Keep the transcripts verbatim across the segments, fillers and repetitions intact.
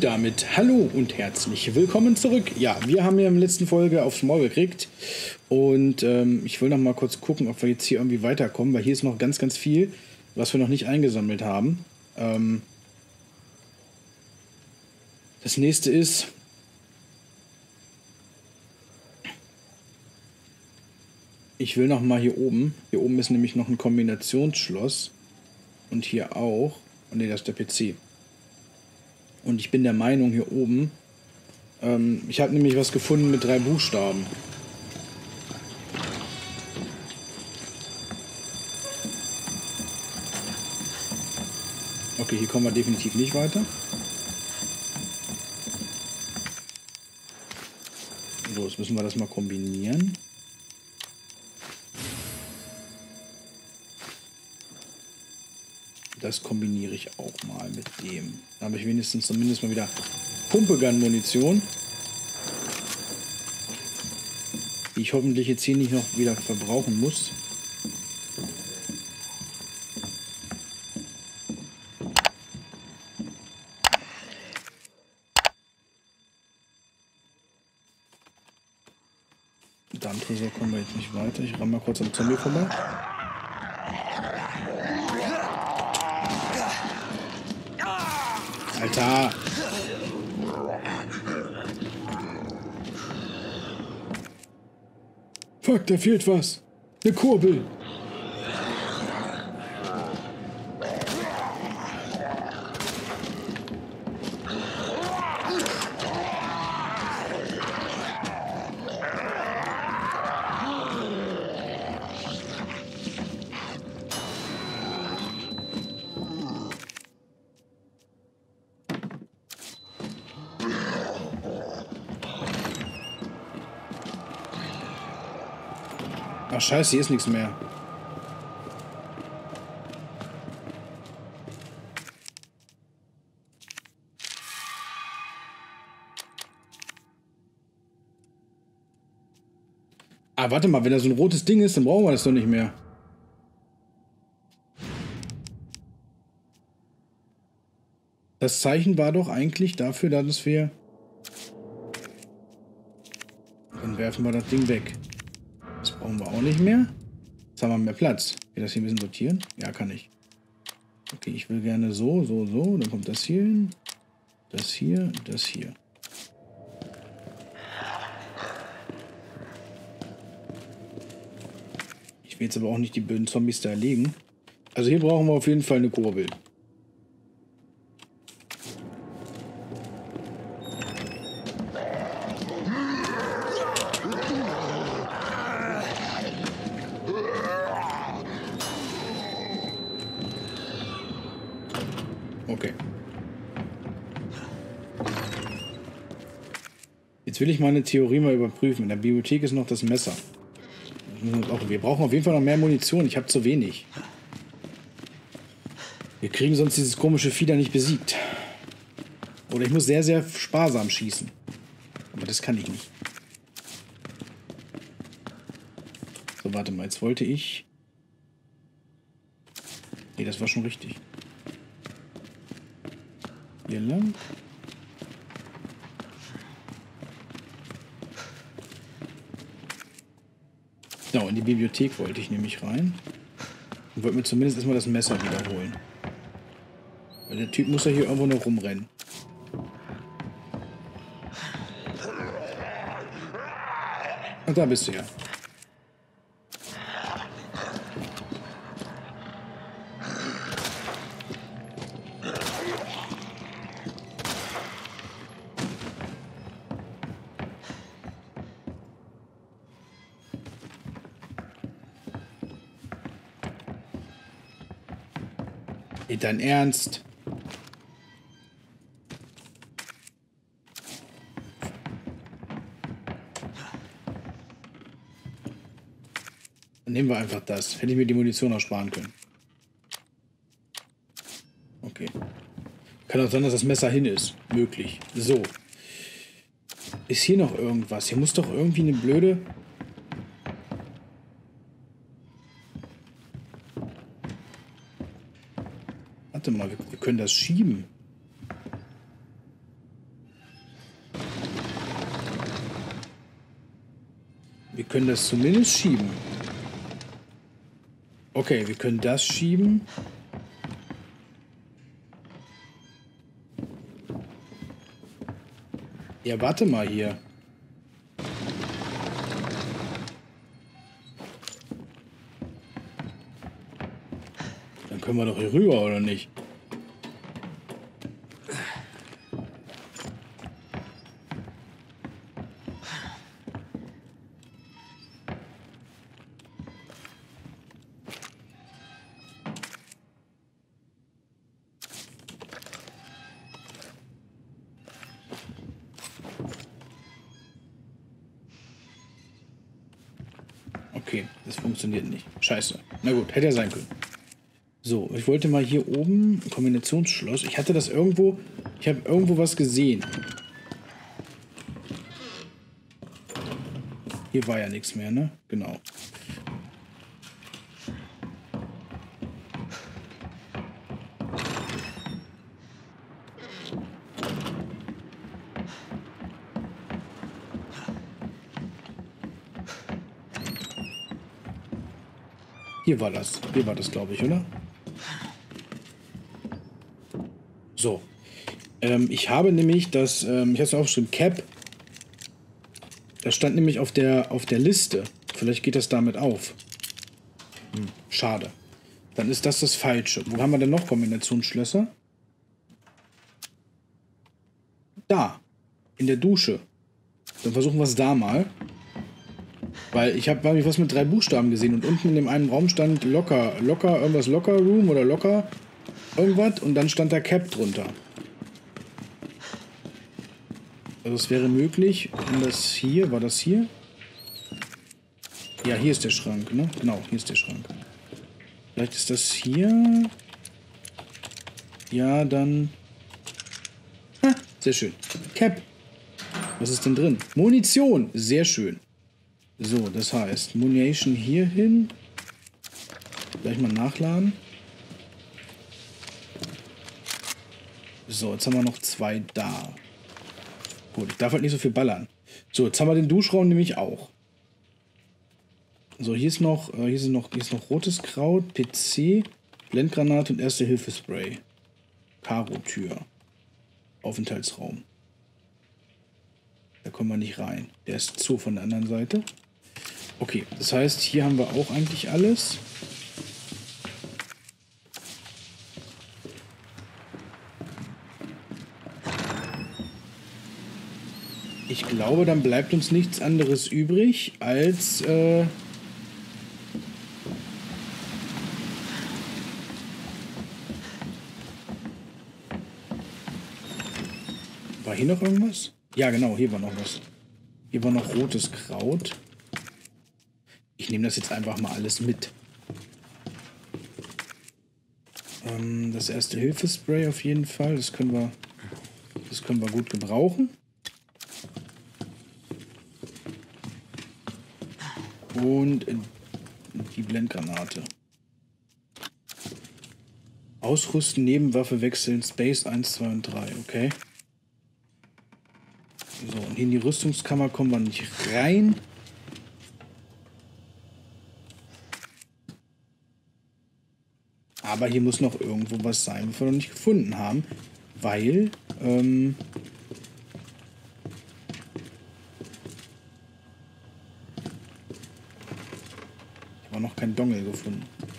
damit hallo und herzlich willkommen zurück. Ja, wir haben ja in der letzten Folge aufs Maul gekriegt und ähm, ich will noch mal kurz gucken, ob wir jetzt hier irgendwie weiterkommen, weil hier ist noch ganz, ganz viel, was wir noch nicht eingesammelt haben. Ähm, das nächste ist... Ich will noch mal hier oben. Hier oben ist nämlich noch ein Kombinationsschloss. Und hier auch. Oh ne, das ist der P C. Und ich bin der Meinung, hier oben... Ähm, ich habe nämlich was gefunden mit drei Buchstaben. Okay, hier kommen wir definitiv nicht weiter. So, jetzt müssen wir das mal kombinieren. Das kombiniere ich auch mal mit dem. Da habe ich wenigstens zumindest mal wieder Pumpegun-Munition. Die ich hoffentlich jetzt hier nicht noch wieder verbrauchen muss. Da am Tresor kommen wir jetzt nicht weiter. Ich ramme mal kurz am Zombie vorbei. Alter! Fuck, da fehlt was. Eine Kurbel. Ach scheiße, hier ist nichts mehr. Ah, warte mal, wenn da so ein rotes Ding ist, dann brauchen wir das doch nicht mehr. Das Zeichen war doch eigentlich dafür, dass wir... Dann werfen wir das Ding weg. Das brauchen wir auch nicht mehr. Jetzt haben wir mehr Platz. Geht das hier ein bisschen sortieren? Ja, kann ich. Okay, ich will gerne so, so, so. Dann kommt das hier hin. Das hier, das hier. Ich will jetzt aber auch nicht die bösen Zombies da erlegen. Also hier brauchen wir auf jeden Fall eine Kurbel. Okay. Jetzt will ich meine Theorie mal überprüfen. In der Bibliothek ist noch das Messer. Wir brauchen auf jeden Fall noch mehr Munition. Ich habe zu wenig. Wir kriegen sonst dieses komische Vieh da nicht besiegt. Oder ich muss sehr, sehr sparsam schießen. Aber das kann ich nicht. So, warte mal. Jetzt wollte ich... Nee, das war schon richtig. Hier lang. Genau, in die Bibliothek wollte ich nämlich rein. Und wollte mir zumindest erstmal das Messer wiederholen. Weil der Typ muss ja hier irgendwo noch rumrennen. Ach, da bist du ja. Ey, dein Ernst? Dann nehmen wir einfach das. Hätte ich mir die Munition auch sparen können. Okay. Kann auch sein, dass das Messer hin ist. Möglich. So. Ist hier noch irgendwas? Hier muss doch irgendwie eine blöde... Warte mal, wir, wir können das schieben. Wir können das zumindest schieben. Okay, wir können das schieben. Ja, warte mal hier. Dann können wir doch hier rüber, oder nicht? Okay, das funktioniert nicht. Scheiße. Na gut, hätte ja sein können. So, ich wollte mal hier oben Kombinationsschloss. Ich hatte das irgendwo... Ich habe irgendwo was gesehen. Hier war ja nichts mehr, ne? Genau. Hier war das. Hier war das, glaube ich, oder? So. Ähm, ich habe nämlich das, ähm, ich habe es aufgeschrieben, Cap. Das stand nämlich auf der, auf der Liste. Vielleicht geht das damit auf. Hm, schade. Dann ist das das Falsche. Wo haben wir denn noch Kombinationsschlösser? Da. In der Dusche. Dann versuchen wir es da mal. Weil ich habe was mit drei Buchstaben gesehen und unten in dem einen Raum stand locker, locker, irgendwas locker Room oder locker irgendwas und dann stand da Cap drunter. Also es wäre möglich, wenn das hier, war das hier? Ja, hier ist der Schrank, ne? Genau, hier ist der Schrank. Vielleicht ist das hier. Ja, dann. Ha, sehr schön. Cap. Was ist denn drin? Munition. Sehr schön. So, das heißt, Munition hier hin. Gleich mal nachladen. So, jetzt haben wir noch zwei da. Gut, ich darf halt nicht so viel ballern. So, jetzt haben wir den Duschraum nämlich auch. So, hier ist noch, äh, hier sind noch, hier ist noch rotes Kraut, P C, Blendgranate und Erste-Hilfe-Spray. Karo-Tür. Aufenthaltsraum. Da kommen wir nicht rein. Der ist zu von der anderen Seite. Okay, das heißt, hier haben wir auch eigentlich alles. Ich glaube, dann bleibt uns nichts anderes übrig, als äh, war hier noch irgendwas? Ja, genau, hier war noch was. Hier war noch rotes Kraut. Ich nehme das jetzt einfach mal alles mit. Ähm, das Erste-Hilfe-Spray auf jeden Fall. Das können wir, das können wir gut gebrauchen. Und die Blendgranate. Ausrüsten, Nebenwaffe wechseln, Space eins, zwei und drei, okay. So, und in die Rüstungskammer kommen wir nicht rein. Aber hier muss noch irgendwo was sein, was wir noch nicht gefunden haben. Weil, ähm... ich habe noch keinen Dongle gefunden.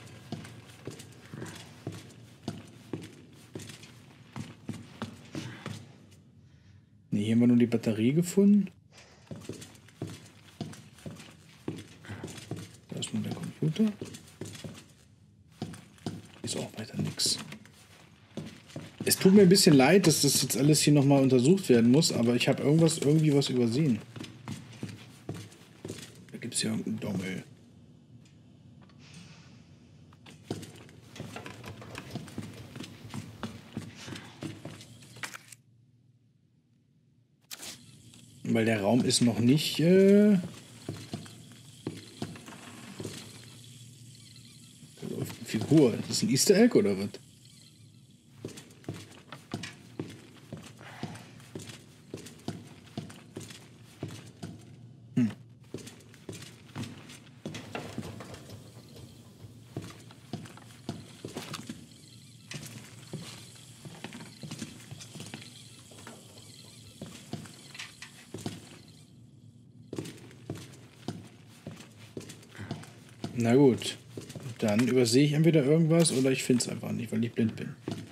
Ne, hier haben wir nur die Batterie gefunden. Da ist nur der Computer. Ist auch weiter nichts. Es tut mir ein bisschen leid, dass das jetzt alles hier nochmal untersucht werden muss, aber ich habe irgendwas, irgendwie was übersehen. Da gibt es ja irgendeinen Dongle. Weil der Raum ist noch nicht... Äh da läuft eine Figur. Das ist ein Easter Egg oder was? Hm. Na gut. Dann übersehe ich entweder irgendwas oder ich finde es einfach nicht, weil ich blind bin.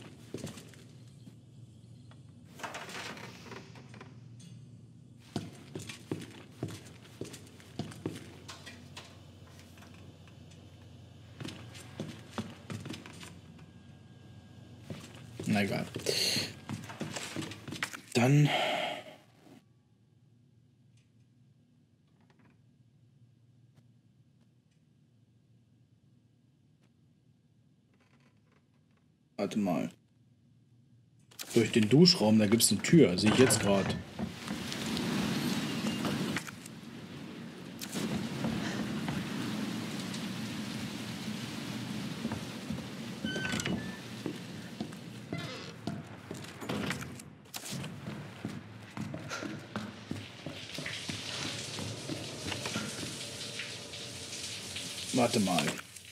Na egal. Dann... Warte mal. Durch den Duschraum, da gibt es eine Tür. Sehe ich jetzt gerade. Warte mal.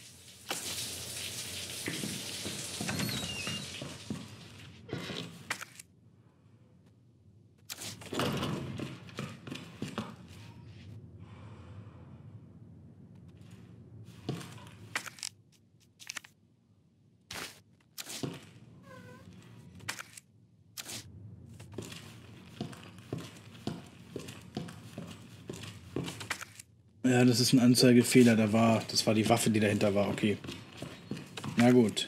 Ja, das ist ein Anzeigefehler. Da war, das war die Waffe, die dahinter war. Okay. Na gut.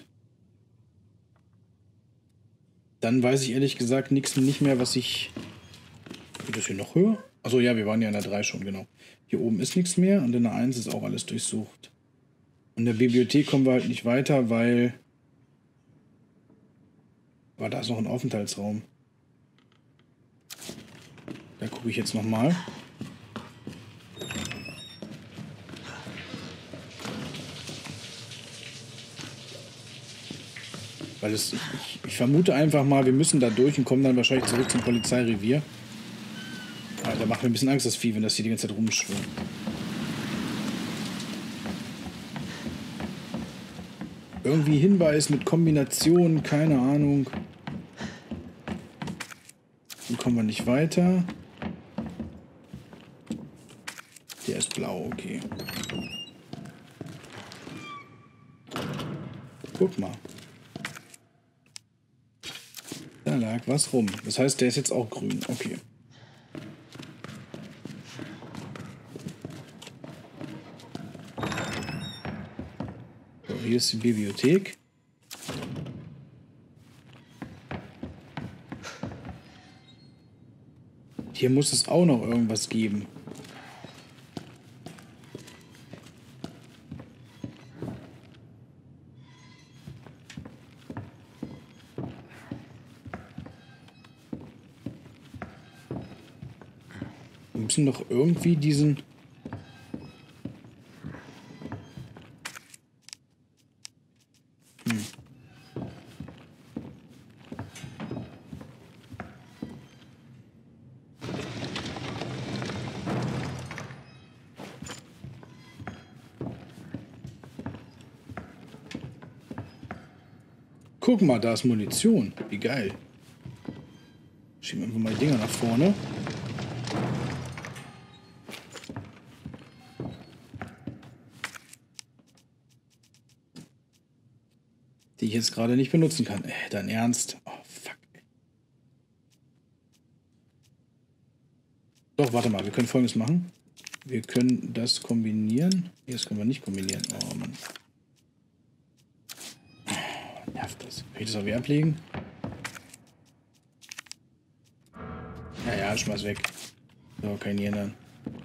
Dann weiß ich ehrlich gesagt nichts nicht mehr, was ich... Geht das hier noch höher? Achso, ja, wir waren ja in der drei schon, genau. Hier oben ist nichts mehr und in der eins ist auch alles durchsucht. In der Bibliothek kommen wir halt nicht weiter, weil... Aber da ist noch ein Aufenthaltsraum. Da gucke ich jetzt nochmal. Weil es, ich, ich vermute einfach mal, wir müssen da durch und kommen dann wahrscheinlich zurück zum Polizeirevier. Ja, da macht mir ein bisschen Angst, das Vieh, wenn das hier die ganze Zeit rumschwimmt. Irgendwie Hinweis mit Kombinationen, keine Ahnung. Dann kommen wir nicht weiter. Der ist blau, okay. Guck mal. Da lag was rum. Das heißt, der ist jetzt auch grün. Okay. So, hier ist die Bibliothek. Hier muss es auch noch irgendwas geben. Wir müssen doch irgendwie diesen... Hm. Guck mal, da ist Munition. Wie geil. Schieben wir einfach mal die Dinger nach vorne. Die ich jetzt gerade nicht benutzen kann. Äh, dein Ernst? Oh, fuck. Doch, warte mal. Wir können Folgendes machen. Wir können das kombinieren. Nee, das können wir nicht kombinieren. Oh, Mann. Nervt das. Kann ich das auch wieder ablegen? Ja, ja, schmeiß weg. So, kann ich nie ändern.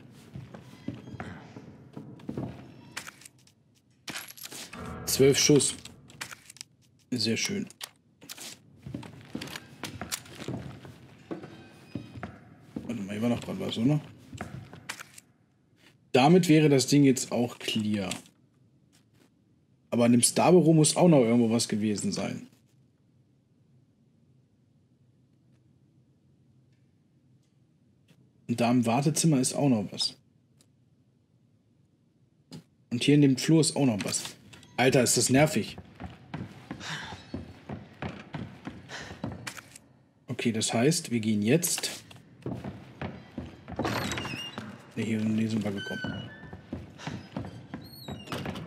Zwölf Schuss. Sehr schön. Warte mal, hier war noch gerade was, oder? Damit wäre das Ding jetzt auch clear. Aber an dem Starbüro muss auch noch irgendwo was gewesen sein. Und da im Wartezimmer ist auch noch was. Und hier in dem Flur ist auch noch was. Alter, ist das nervig. Okay, das heißt, wir gehen jetzt... Ne, hier, hier sind wir gekommen.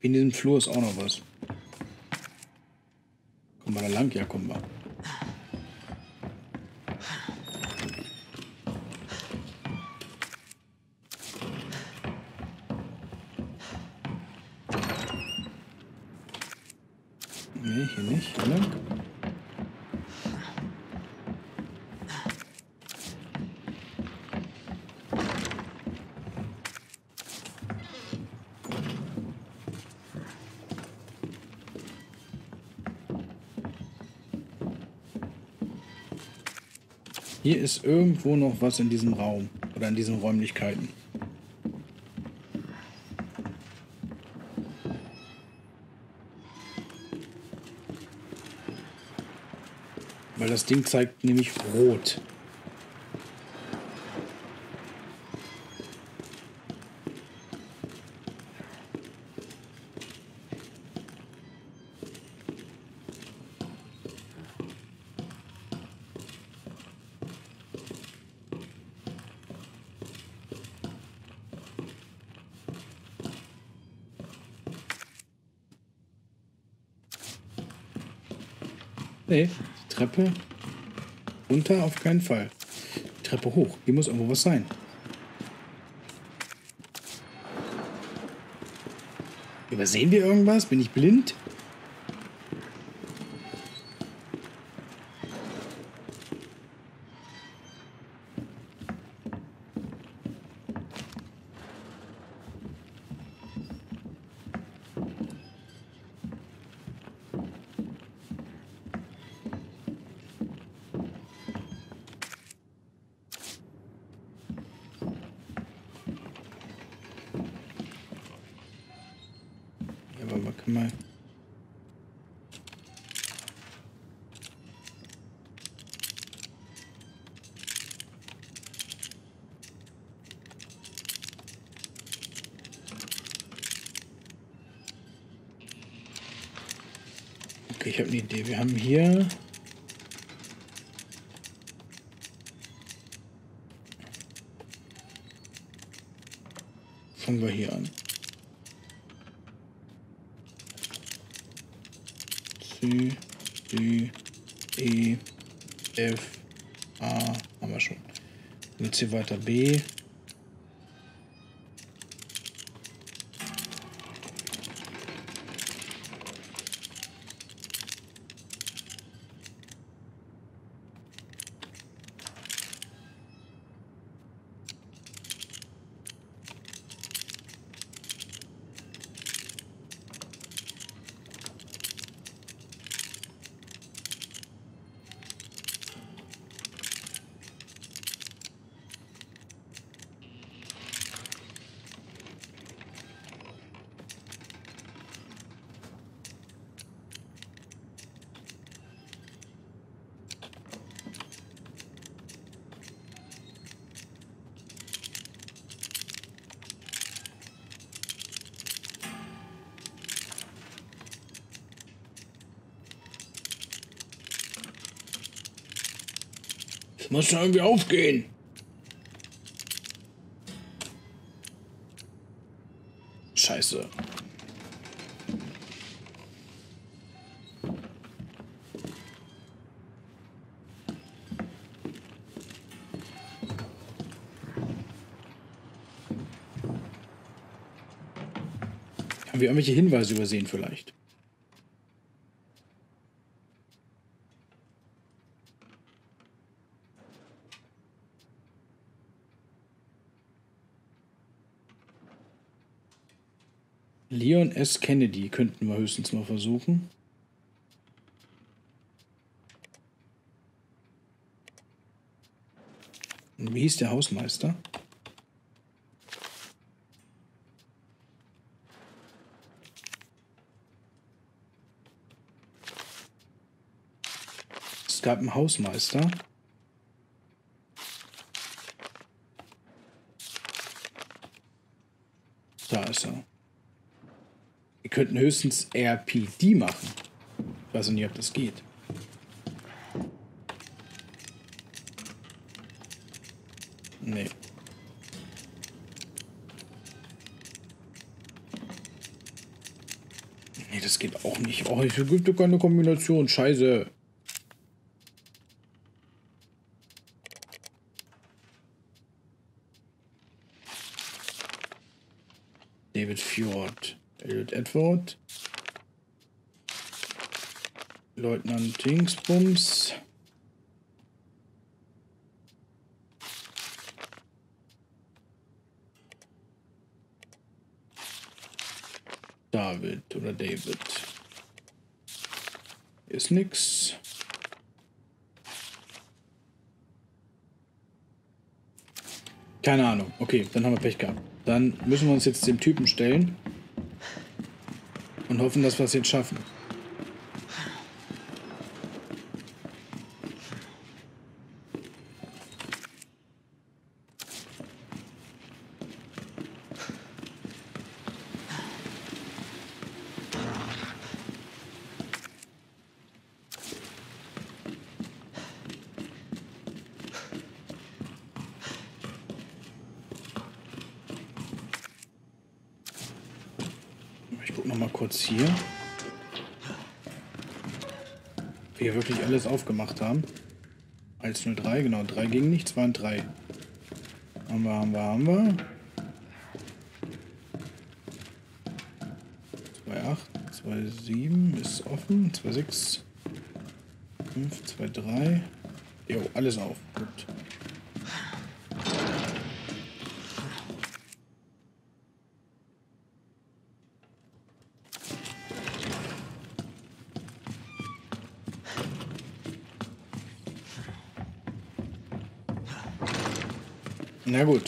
In diesem Flur ist auch noch was. Kommen wir da lang? Ja, kommen wir. Nee, hier nicht. Hier lang. Hier ist irgendwo noch was in diesem Raum oder in diesen Räumlichkeiten. Weil das Ding zeigt nämlich rot. Nee, die Treppe runter auf keinen Fall. Die Treppe hoch. Hier muss irgendwo was sein. Übersehen wir irgendwas? Bin ich blind? Aber man kann mal. Okay, ich habe eine Idee. Wir haben hier. Fangen wir hier an. C, D, E, F, A, haben wir schon. Und jetzt hier weiter B. Das muss schon irgendwie aufgehen. Scheiße. Haben wir irgendwelche Hinweise übersehen vielleicht? Leon S. Kennedy könnten wir höchstens mal versuchen. Und wie hieß der Hausmeister? Es gab einen Hausmeister. Da ist er. Wir könnten höchstens R P D machen. Ich weiß nicht, ob das geht. Nee. das geht auch nicht. Oh, es gibt doch keine Kombination. Scheiße. David Fjord. Elliot Edward. Leutnant Dingsbums. David oder David. Ist nix. Keine Ahnung. Okay, dann haben wir Pech gehabt. Dann müssen wir uns jetzt dem Typen stellen und hoffen, dass wir es jetzt schaffen. Ich gucke noch mal kurz hier. Wir hier wirklich alles aufgemacht haben. eins null drei, genau, drei ging nicht, zwei und drei. Haben wir, haben wir, haben wir. zwei acht, zwei sieben ist offen, zwei sechs, fünf, zwei drei. Jo, alles auf. Gut. Na gut.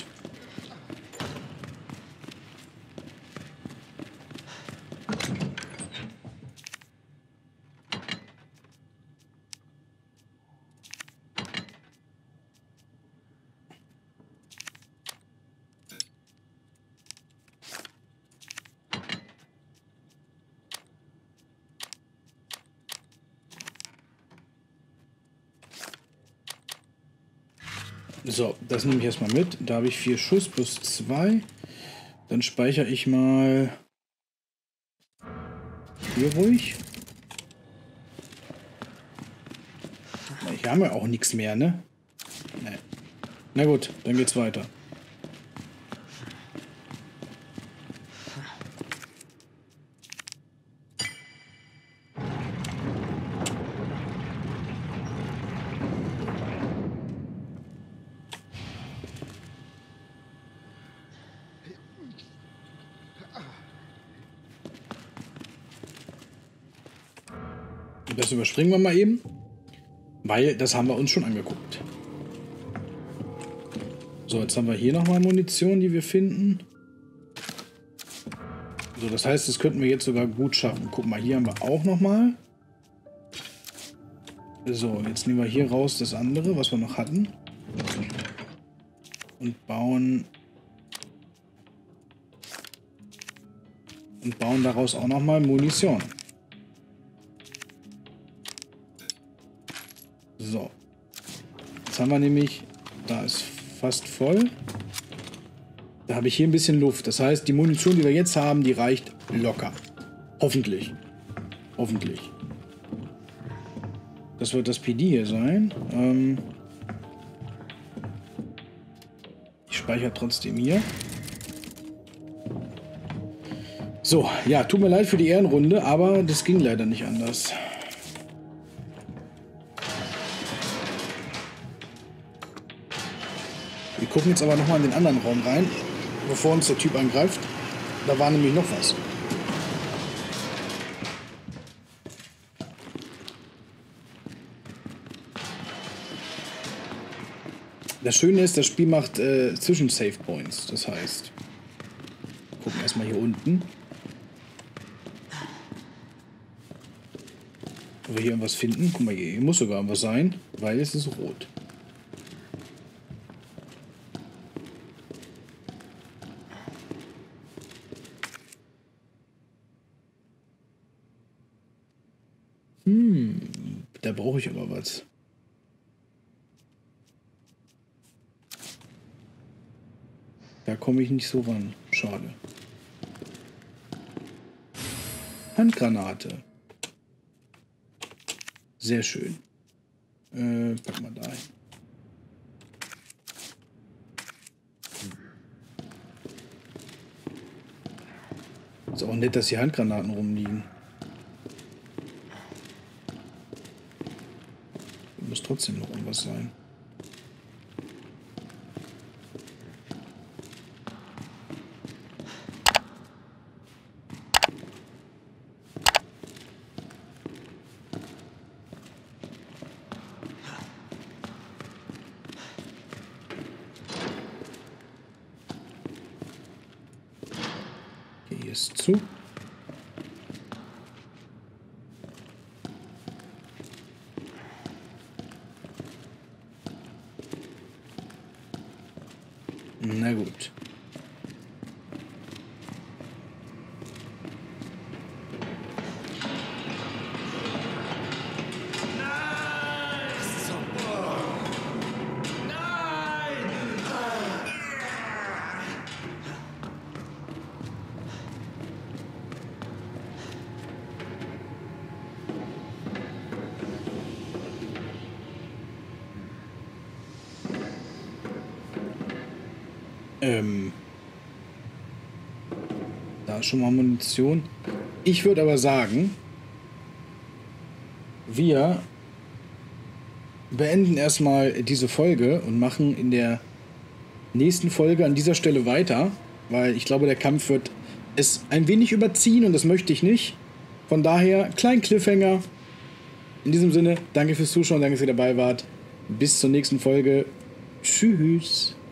So, das nehme ich erstmal mit. Da habe ich vier Schuss plus zwei. Dann speichere ich mal hier ruhig. Na, hier haben wir auch nichts mehr, ne? Nee. Na gut, dann geht's weiter. Das überspringen wir mal eben, weil das haben wir uns schon angeguckt. So, jetzt haben wir hier nochmal Munition, die wir finden. So, das heißt, das könnten wir jetzt sogar gut schaffen. Guck mal, hier haben wir auch nochmal. So, jetzt nehmen wir hier raus das andere, was wir noch hatten. Und bauen... Und bauen daraus auch nochmal Munition. So. Jetzt haben wir nämlich... Da ist fast voll. Da habe ich hier ein bisschen Luft. Das heißt, die Munition, die wir jetzt haben, die reicht locker. Hoffentlich. Hoffentlich. Das wird das P D hier sein. Ähm ich speichere trotzdem hier. So, ja, tut mir leid für die Ehrenrunde, aber das ging leider nicht anders. Wir gucken jetzt aber nochmal in den anderen Raum rein, bevor uns der Typ angreift. Da war nämlich noch was. Das Schöne ist, das Spiel macht äh, Zwischen-Save Points. Das heißt, wir gucken erstmal hier unten. Ob wir hier irgendwas finden. Guck mal, hier muss sogar irgendwas sein, weil es ist rot. Hm, da brauche ich aber was. Da komme ich nicht so ran. Schade. Handgranate. Sehr schön. Äh, pack mal da hin. Ist auch nett, dass hier Handgranaten rumliegen. Muss trotzdem noch irgendwas sein. Okay, hier ist zu. Na gut. Ähm, da ist schon mal Munition. Ich würde aber sagen, wir beenden erstmal diese Folge und machen in der nächsten Folge an dieser Stelle weiter, weil ich glaube, der Kampf wird es ein wenig überziehen und das möchte ich nicht. Von daher, kleinen Cliffhanger. In diesem Sinne, danke fürs Zuschauen, danke, dass ihr dabei wart. Bis zur nächsten Folge. Tschüss.